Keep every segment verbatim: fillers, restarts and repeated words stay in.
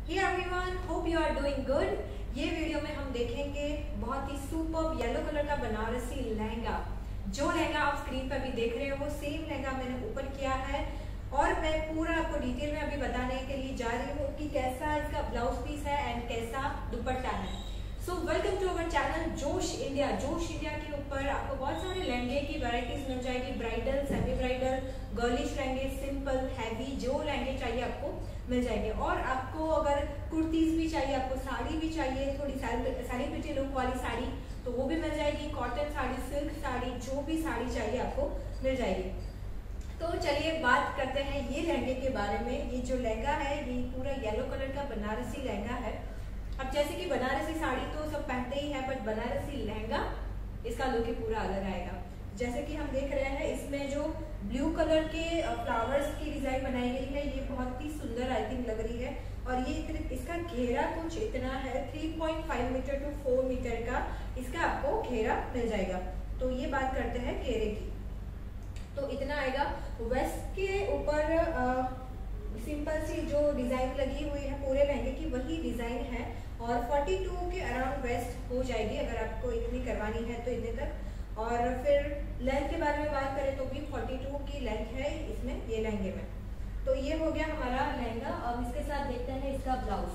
Hey everyone, hope you are doing good. ये video में हम देखेंगे बहुत ही सुपर येलो कलर का बनारसी लहंगा। जो लहंगा आप स्क्रीन पर भी देख रहे हो सेम लहंगा मैंने ऊपर किया है और मैं पूरा आपको डिटेल में अभी बताने के लिए जा रही हूँ कि कैसा इसका ब्लाउज पीस है एंड कैसा दुपट्टा है। So welcome to our channel Josh India. Josh India के ऊपर आपको बहुत सारे लहंगे की वैरायटीज मिल जाएगी, ब्राइडल, सेमी ब्राइडल, गर्लिश लहंगे, सिंपल, हैवी, जो लहंगे चाहिए आपको मिल जाएंगे। और आपको अगर कुर्तीज भी चाहिए, आपको साड़ी भी चाहिए, थोड़ी सेलिब्रिटी लुक वाली साड़ी तो वो भी मिल जाएगी, कॉटन साड़ी, सिल्क साड़ी, जो भी साड़ी चाहिए आपको मिल जाएगी। तो चलिए बात करते हैं ये लहंगे के बारे में। ये जो लहंगा है ये पूरा येलो कलर का बनारसी लहंगा है। अब जैसे कि बनारसी साड़ी तो सब पहनते ही है, बट बनारसी लहंगा इसका लुक ही पूरा अलग आएगा। जैसे कि हम देख रहे हैं इसमें जो ब्लू कलर के फ्लावर्स की डिजाइन बनाई गई है ये बहुत ही सुंदर आई थिंक लग रही है। और ये इसका घेरा कुछ इतना है, तीन पॉइंट पाँच मीटर टू चार मीटर का इसका आपको घेरा मिल जाएगा। तो ये बात करते हैं घेरे की, तो इतना आएगा। वेस्ट के ऊपर सिंपल सी जो डिजाइन लगी हुई है पूरे लहंगे की वही डिजाइन है और बयालीस के अराउंड वेस्ट हो जाएगी अगर आपको इतनी करवानी है तो इतने तक। और फिर लेंथ के बारे में बात करें तो भी बयालीस की लेंथ है इसमें ये लहंगे में। तो ये हो गया हमारा लहंगा। अब इसके साथ देखते हैं इसका ब्लाउज।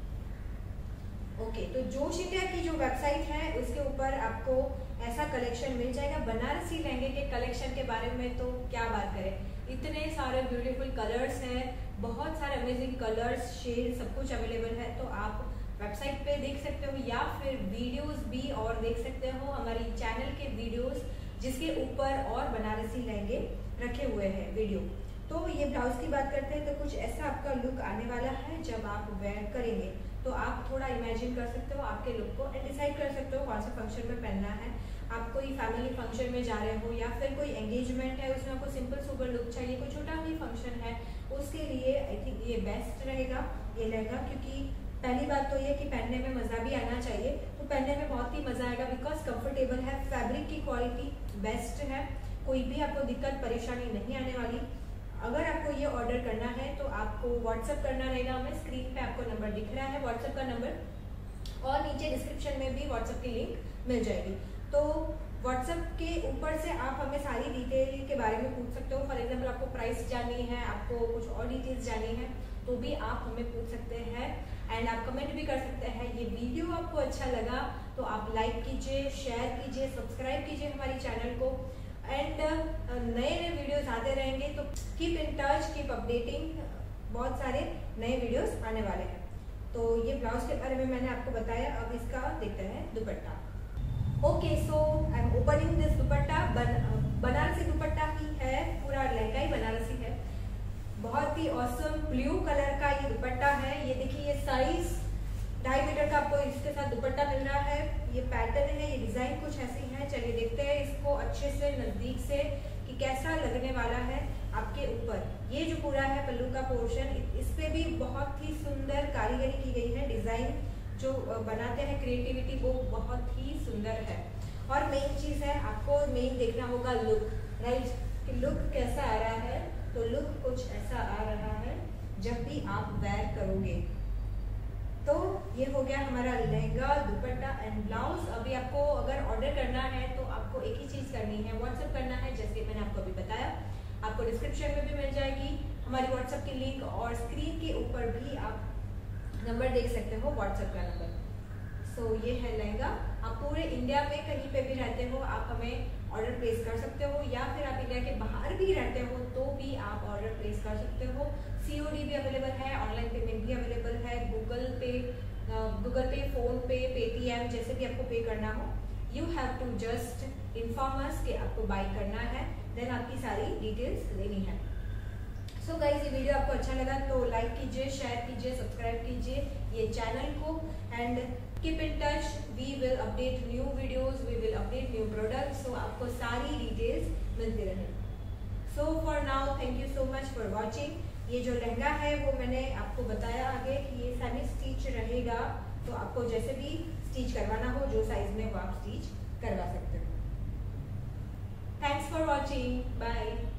ओके, तो जोश इंडिया की जो वेबसाइट है उसके ऊपर आपको ऐसा कलेक्शन मिल जाएगा। बनारसी लहंगे के कलेक्शन के बारे में तो क्या बात करें, इतने सारे ब्यूटीफुल कलर्स हैं, बहुत सारे अमेजिंग कलर्स, शेड, सब कुछ अवेलेबल है। तो आप वेबसाइट पे देख सकते हो या फिर वीडियोस भी और देख सकते हो हमारी चैनल के वीडियोस जिसके ऊपर और बनारसी लहंगे रखे हुए हैं वीडियो। तो ये ब्लाउज की बात करते हैं तो कुछ ऐसा आपका लुक आने वाला है जब आप वेयर करेंगे। तो आप थोड़ा इमेजिन कर सकते हो आपके लुक को एंड डिसाइड कर सकते हो कौन सा फंक्शन में पहनना है। आप कोई फैमिली फंक्शन में जा रहे हो या फिर कोई एंगेजमेंट है उसमें आपको सिंपल सुपर लुक चाहिए, कोई छोटा भी फंक्शन है उसके लिए आई थिंक ये बेस्ट रहेगा ये लहंगा। क्योंकि पहली बात तो ये कि पहनने में मजा भी आना चाहिए, तो पहनने में बहुत ही मजा आएगा बिकॉज कंफर्टेबल है, फैब्रिक की क्वालिटी बेस्ट है, कोई भी आपको दिक्कत परेशानी नहीं आने वाली। अगर आपको ये ऑर्डर करना है तो आपको व्हाट्सएप करना रहेगा, हमें स्क्रीन पे आपको नंबर दिख रहा है व्हाट्सएप का नंबर और नीचे डिस्क्रिप्शन में भी व्हाट्सएप की लिंक मिल जाएगी। तो व्हाट्सएप के ऊपर से आप हमें सारी डिटेल के बारे में पूछ सकते हो। फॉर एग्जाम्पल आपको प्राइस जाननी है, आपको कुछ और डिटेल्स जाननी है तो भी आप हमें पूछ सकते हैं एंड आप कमेंट भी कर सकते हैं। ये वीडियो आपको अच्छा लगा तो आप लाइक कीजिए, शेयर कीजिए, सब्सक्राइब कीजिए हमारी चैनल को एंड नए नए वीडियोस आते रहेंगे। तो keep in touch, keep updating, बहुत सारे नए वीडियोस आने वाले हैं। तो ये ब्लाउज के बारे में मैंने आपको बताया। अब इसका देखते हैं dupatta. Okay, so I am opening this dupatta. बन, बनारसी दुपट्टा ही है, पूरा लहंगा ही बनारसी है। बहुत ही ऑसम ब्लू कलर का ये दुपट्टा है। ये देखिए ये साइज ढाई मीटर का आपको इसके साथ दुपट्टा मिल रहा है। ये पैटर्न है, ये डिजाइन कुछ ऐसी है। चलिए देखते हैं इसको अच्छे से नजदीक से कि कैसा लगने वाला है आपके ऊपर। ये जो पूरा है पल्लू का पोर्शन, इस पे भी बहुत ही सुंदर कारीगरी की गई है। डिजाइन जो बनाते हैं क्रिएटिविटी वो बहुत ही सुंदर है। और मेन चीज है आपको मेन देखना होगा लुक, राइट, कि लुक कैसा आ रहा है। तो लुक कुछ ऐसा आ रहा है जब भी आप वेयर करोगे। तो ये हो गया हमारा लहंगा, दुपट्टा एंड ब्लाउज। अभी आपको अगर ऑर्डर करना है तो आपको एक ही चीज करनी है, व्हाट्सएप करना है, जैसे मैंने आपको अभी बताया। आपको डिस्क्रिप्शन में भी मिल जाएगी हमारी व्हाट्सएप की लिंक और स्क्रीन के ऊपर भी आप नंबर देख सकते हो व्हाट्सएप का नंबर। सो so, ये है लहंगा। आप पूरे इंडिया में कहीं पे भी रहते हो आप हमें ऑर्डर प्लेस कर सकते हो या फिर आप इंडिया के बाहर भी रहते हो तो भी आप ऑर्डर प्लेस कर सकते हो। सीओडी भी अवेलेबल है, ऑनलाइन पेमेंट भी अवेलेबल है, Google Pay, Google Pay, PhonePe, Paytm, जैसे भी आपको पे करना हो। You have to just inform us कि आपको बाय करना है, देन आपकी सारी डिटेल्स लेनी है। सो so गाइस, ये वीडियो आपको अच्छा लगा तो लाइक कीजिए, शेयर कीजिए, सब्सक्राइब कीजिए ये चैनल को and keep in touch. We will update new videos, we will update new products, so आपको सारी डिटेल्स मिलती रहे। So for now thank you so much for watching. ये जो लहंगा है वो मैंने आपको बताया आगे कि ये सेमी स्टिच रहेगा, तो आपको जैसे भी स्टिच करवाना हो जो साइज में वो आप स्टिच करवा सकते हो। Thanks for watching, bye.